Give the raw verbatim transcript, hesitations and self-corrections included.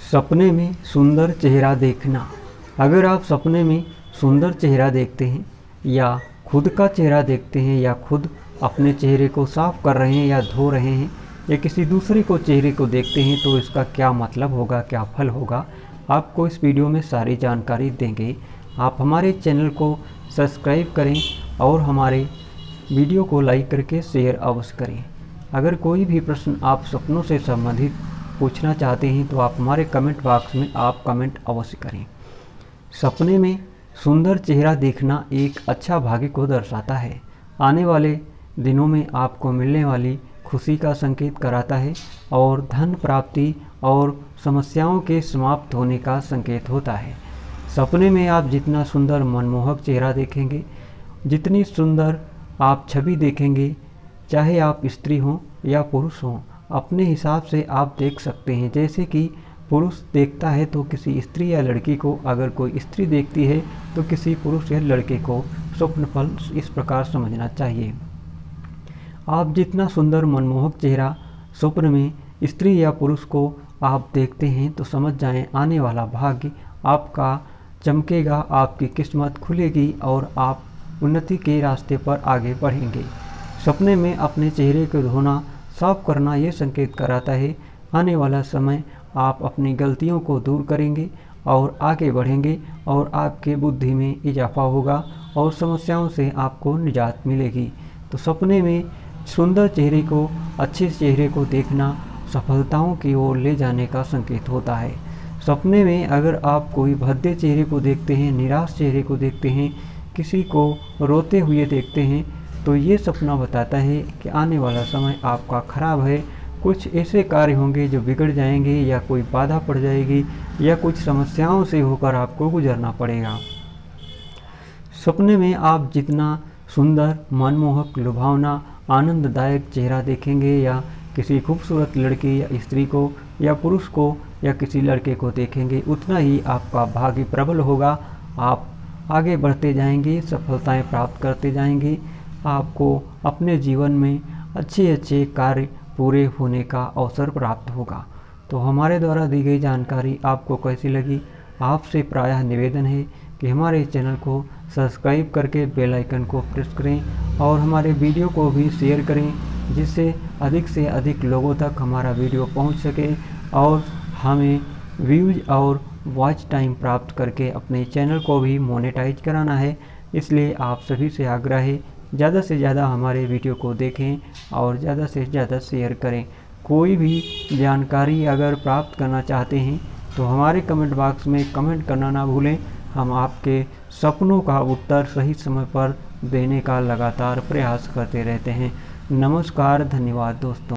सपने में सुंदर चेहरा देखना। अगर आप सपने में सुंदर चेहरा देखते हैं या खुद का चेहरा देखते हैं या खुद अपने चेहरे को साफ कर रहे हैं या धो रहे हैं या किसी दूसरे को चेहरे को देखते हैं तो इसका क्या मतलब होगा, क्या फल होगा, आपको इस वीडियो में सारी जानकारी देंगे। आप हमारे चैनल को सब्सक्राइब करें और हमारे वीडियो को लाइक करके शेयर अवश्य करें। अगर कोई भी प्रश्न आप सपनों से संबंधित पूछना चाहते हैं तो आप हमारे कमेंट बॉक्स में आप कमेंट अवश्य करें। सपने में सुंदर चेहरा देखना एक अच्छा भाग्य को दर्शाता है। आने वाले दिनों में आपको मिलने वाली खुशी का संकेत कराता है और धन प्राप्ति और समस्याओं के समाप्त होने का संकेत होता है। सपने में आप जितना सुंदर मनमोहक चेहरा देखेंगे, जितनी सुंदर आप छवि देखेंगे, चाहे आप स्त्री हों या पुरुष हों, अपने हिसाब से आप देख सकते हैं। जैसे कि पुरुष देखता है तो किसी स्त्री या लड़की को, अगर कोई स्त्री देखती है तो किसी पुरुष या लड़के को स्वप्न फल इस प्रकार समझना चाहिए। आप जितना सुंदर मनमोहक चेहरा स्वप्न में स्त्री या पुरुष को आप देखते हैं तो समझ जाएं आने वाला भाग्य आपका चमकेगा, आपकी किस्मत खुलेगी और आप उन्नति के रास्ते पर आगे बढ़ेंगे। सपने में अपने चेहरे को धोना, साफ करना ये संकेत कराता है आने वाला समय आप अपनी गलतियों को दूर करेंगे और आगे बढ़ेंगे और आपके बुद्धि में इजाफा होगा और समस्याओं से आपको निजात मिलेगी। तो सपने में सुंदर चेहरे को, अच्छे चेहरे को देखना सफलताओं की ओर ले जाने का संकेत होता है। सपने में अगर आप कोई भद्दे चेहरे को देखते हैं, निराश चेहरे को देखते हैं, किसी को रोते हुए देखते हैं तो ये सपना बताता है कि आने वाला समय आपका खराब है। कुछ ऐसे कार्य होंगे जो बिगड़ जाएंगे या कोई बाधा पड़ जाएगी या कुछ समस्याओं से होकर आपको गुजरना पड़ेगा। सपने में आप जितना सुंदर, मनमोहक, लुभावना, आनंददायक चेहरा देखेंगे या किसी खूबसूरत लड़की या स्त्री को या पुरुष को या किसी लड़के को देखेंगे, उतना ही आपका भाग्य प्रबल होगा। आप आगे बढ़ते जाएंगे, सफलताएं प्राप्त करते जाएंगे। आपको अपने जीवन में अच्छे अच्छे कार्य पूरे होने का अवसर प्राप्त होगा। तो हमारे द्वारा दी गई जानकारी आपको कैसी लगी? आपसे प्रायः निवेदन है कि हमारे चैनल को सब्सक्राइब करके बेल आइकन को प्रेस करें और हमारे वीडियो को भी शेयर करें, जिससे अधिक से अधिक लोगों तक हमारा वीडियो पहुंच सके और हमें व्यूज और वॉच टाइम प्राप्त करके अपने चैनल को भी मोनेटाइज कराना है। इसलिए आप सभी से आग्रह है ज़्यादा से ज़्यादा हमारे वीडियो को देखें और ज़्यादा से ज़्यादा शेयर करें। कोई भी जानकारी अगर प्राप्त करना चाहते हैं तो हमारे कमेंट बॉक्स में कमेंट करना ना भूलें। हम आपके सपनों का उत्तर सही समय पर देने का लगातार प्रयास करते रहते हैं। नमस्कार, धन्यवाद दोस्तों।